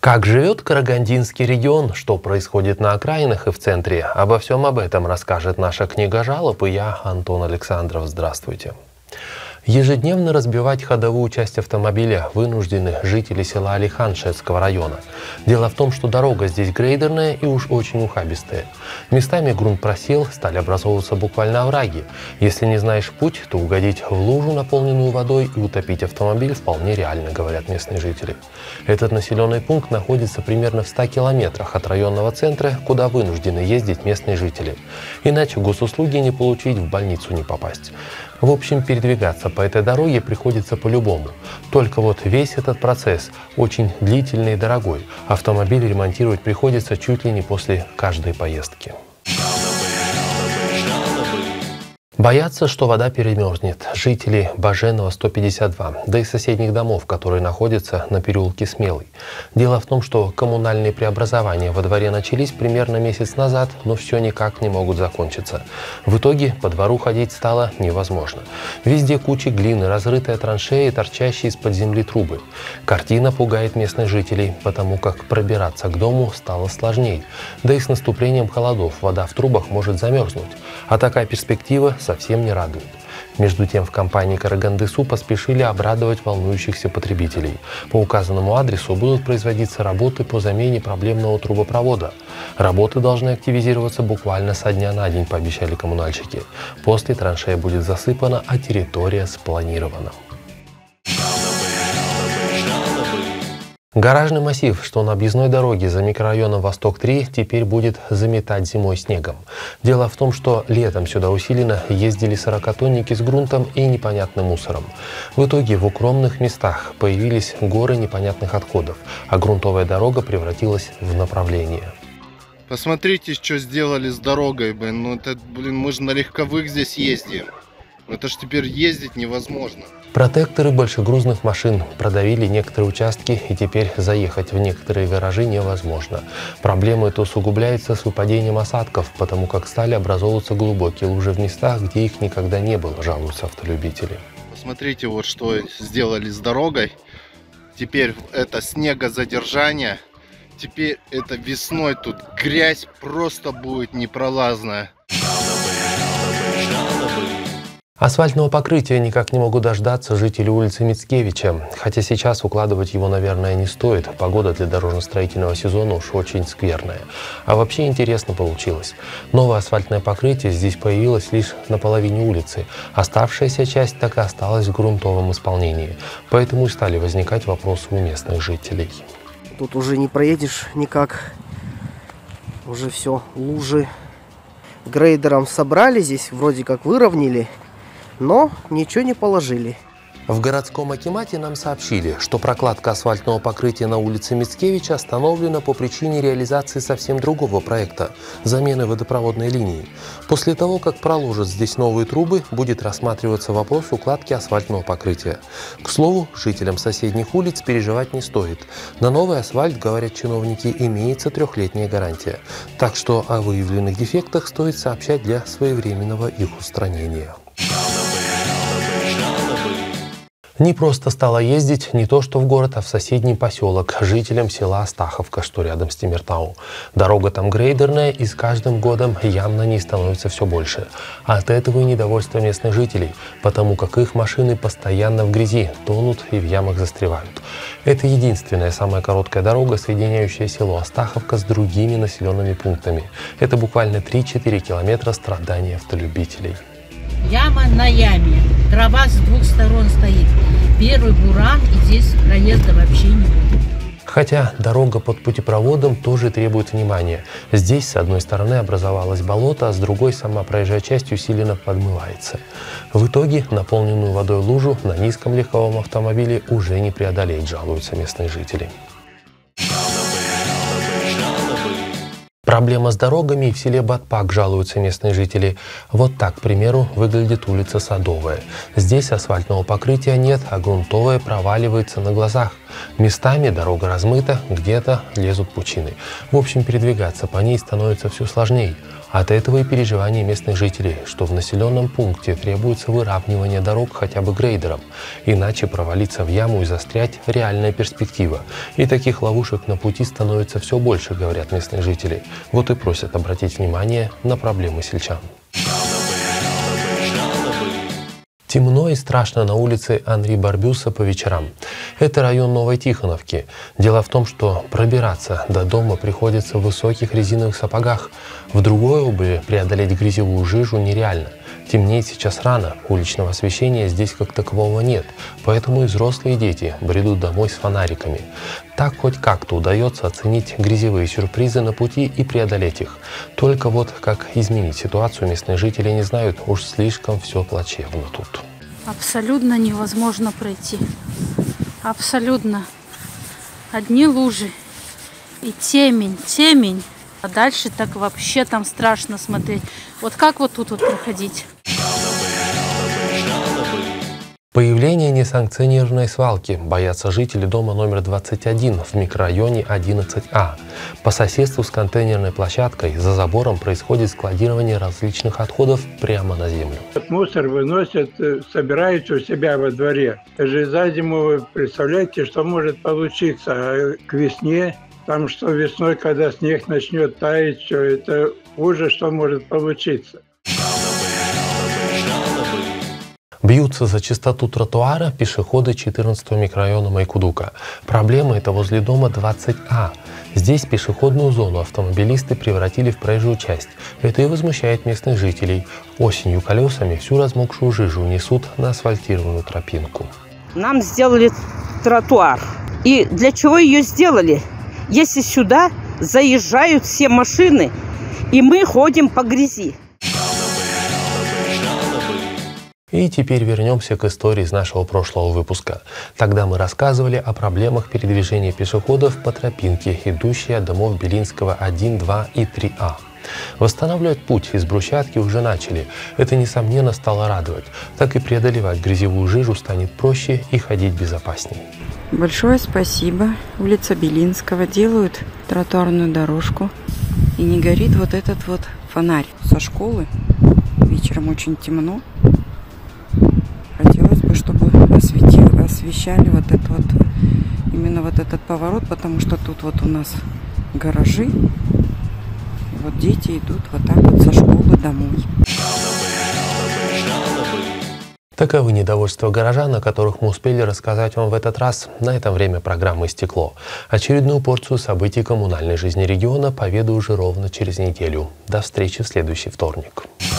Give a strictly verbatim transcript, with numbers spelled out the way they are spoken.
Как живет Карагандинский регион, что происходит на окраинах и в центре, обо всем об этом расскажет наша книга жалоб, и я, Антон Александров. Здравствуйте. Ежедневно разбивать ходовую часть автомобиля вынуждены жители села Алихан Шацкого района. Дело в том, что дорога здесь грейдерная и уж очень ухабистая. Местами грунт просел, стали образовываться буквально овраги. Если не знаешь путь, то угодить в лужу, наполненную водой, и утопить автомобиль вполне реально, говорят местные жители. Этот населенный пункт находится примерно в ста километрах от районного центра, куда вынуждены ездить местные жители. Иначе госуслуги не получить, в больницу не попасть. В общем, передвигаться по этой дороге приходится по-любому. Только вот весь этот процесс очень длительный и дорогой. Автомобиль ремонтировать приходится чуть ли не после каждой поездки. Боятся, что вода перемерзнет жители Баженова сто пятьдесят два, да и соседних домов, которые находятся на переулке Смелый. Дело в том, что коммунальные преобразования во дворе начались примерно месяц назад, но все никак не могут закончиться. В итоге по двору ходить стало невозможно. Везде кучи глины, разрытая траншея и торчащие из-под земли трубы. Картина пугает местных жителей, потому как пробираться к дому стало сложнее. Да и с наступлением холодов вода в трубах может замерзнуть. А такая перспектива совсем не радует. Между тем, в компании «Карагандысу» поспешили обрадовать волнующихся потребителей. По указанному адресу будут производиться работы по замене проблемного трубопровода. Работы должны активизироваться буквально со дня на день, пообещали коммунальщики. После траншея будет засыпана, а территория спланирована. Гаражный массив, что на объездной дороге за микрорайоном Восток-три, теперь будет заметать зимой снегом. Дело в том, что летом сюда усиленно ездили сорокатонники с грунтом и непонятным мусором. В итоге в укромных местах появились горы непонятных отходов, а грунтовая дорога превратилась в направление. Посмотрите, что сделали с дорогой, блин. Ну это, блин, мы же на легковых здесь ездим. Это ж теперь ездить невозможно. Протекторы большегрузных машин продавили некоторые участки, и теперь заехать в некоторые гаражи невозможно. Проблема эта усугубляется с выпадением осадков, потому как стали образовываться глубокие лужи в местах, где их никогда не было, жалуются автолюбители. Посмотрите, вот что сделали с дорогой. Теперь это снегозадержание. Теперь это весной тут грязь просто будет непролазная. Асфальтного покрытия никак не могут дождаться жители улицы Мицкевича. Хотя сейчас укладывать его, наверное, не стоит. Погода для дорожно-строительного сезона уж очень скверная. А вообще интересно получилось. Новое асфальтное покрытие здесь появилось лишь на половине улицы. Оставшаяся часть так и осталась в грунтовом исполнении. Поэтому и стали возникать вопросы у местных жителей. Тут уже не проедешь никак. Уже все, лужи. Грейдером собрали здесь, вроде как выровняли. Но ничего не положили. В городском акимате нам сообщили, что прокладка асфальтного покрытия на улице Мицкевича остановлена по причине реализации совсем другого проекта – замены водопроводной линии. После того, как проложат здесь новые трубы, будет рассматриваться вопрос укладки асфальтного покрытия. К слову, жителям соседних улиц переживать не стоит. На новый асфальт, говорят чиновники, имеется трехлетняя гарантия. Так что о выявленных дефектах стоит сообщать для своевременного их устранения. Не просто стало ездить не то что в город, а в соседний поселок жителям села Астаховка, что рядом с Темиртау. Дорога там грейдерная, и с каждым годом ям на ней становится все больше. А от этого и недовольство местных жителей, потому как их машины постоянно в грязи, тонут и в ямах застревают. Это единственная самая короткая дорога, соединяющая село Астаховка с другими населенными пунктами. Это буквально три-четыре километра страданий автолюбителей. Яма на яме. Трава с двух сторон стоит. Первый буран, и здесь проезда вообще не будет. Хотя дорога под путепроводом тоже требует внимания. Здесь с одной стороны образовалось болото, а с другой сама проезжая часть усиленно подмывается. В итоге наполненную водой лужу на низком легковом автомобиле уже не преодолеть, жалуются местные жители. Проблема с дорогами и в селе Батпак, жалуются местные жители. Вот так, к примеру, выглядит улица Садовая. Здесь асфальтного покрытия нет, а грунтовое проваливается на глазах. Местами дорога размыта, где-то лезут пучины. В общем, передвигаться по ней становится все сложнее. От этого и переживания местных жителей, что в населенном пункте требуется выравнивание дорог хотя бы грейдером, иначе провалиться в яму и застрять – реальная перспектива. И таких ловушек на пути становится все больше, говорят местные жители. Вот и просят обратить внимание на проблемы сельчан. Темно и страшно на улице Анри Барбюса по вечерам. Это район Новой Тихоновки. Дело в том, что пробираться до дома приходится в высоких резиновых сапогах. В другой обуви преодолеть грязевую жижу нереально. Темнеет сейчас рано, уличного освещения здесь как такового нет, поэтому и взрослые дети бредут домой с фонариками. Так хоть как-то удается оценить грязевые сюрпризы на пути и преодолеть их. Только вот как изменить ситуацию местные жители не знают, уж слишком все плачевно тут. Абсолютно невозможно пройти. Абсолютно. Одни лужи и темень, темень. А дальше так вообще там страшно смотреть. Вот как вот тут вот проходить? Появление несанкционированной свалки боятся жители дома номер двадцать один в микрорайоне одиннадцать А. По соседству с контейнерной площадкой за забором происходит складирование различных отходов прямо на землю. Мусор выносят, собирают у себя во дворе. Даже за зиму вы представляете, что может получиться. А к весне, там что весной, когда снег начнет таять, все это хуже, что может получиться. Бьются за чистоту тротуара пешеходы четырнадцатого микрорайона Майкудука. Проблема это возле дома двадцать А. Здесь пешеходную зону автомобилисты превратили в проезжую часть. Это и возмущает местных жителей. Осенью колесами всю размокшую жижу несут на асфальтированную тропинку. Нам сделали тротуар. И для чего ее сделали? Если сюда заезжают все машины, и мы ходим по грязи. И теперь вернемся к истории из нашего прошлого выпуска. Тогда мы рассказывали о проблемах передвижения пешеходов по тропинке, идущей от домов Белинского один, два и три А. Восстанавливать путь из брусчатки уже начали. Это, несомненно, стало радовать. Так и преодолевать грязевую жижу станет проще и ходить безопаснее. Большое спасибо. Улица Белинского. Делают тротуарную дорожку. И не горит вот этот вот фонарь со школы. Вечером очень темно. Хотелось бы, чтобы осветили, освещали вот этот вот, именно вот этот поворот, потому что тут вот у нас гаражи. И вот дети идут вот так вот со школы домой. Таковы недовольства горожан, о которых мы успели рассказать вам в этот раз. На этом время программы истекло. Очередную порцию событий коммунальной жизни региона поведу уже ровно через неделю. До встречи в следующий вторник.